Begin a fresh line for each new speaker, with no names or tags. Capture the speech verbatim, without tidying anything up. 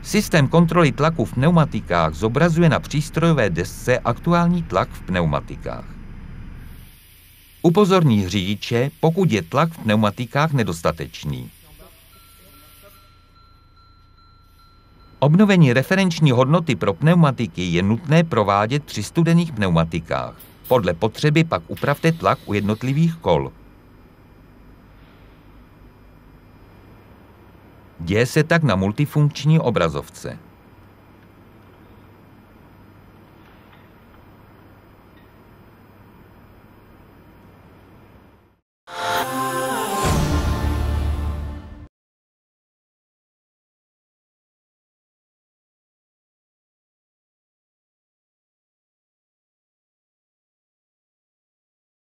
Systém kontroly tlaku v pneumatikách zobrazuje na přístrojové desce aktuální tlak v pneumatikách. Upozorní řidiče, pokud je tlak v pneumatikách nedostatečný. Obnovení referenční hodnoty pro pneumatiky je nutné provádět při studených pneumatikách. Podle potřeby pak upravte tlak u jednotlivých kol. Děje se tak na multifunkční obrazovce.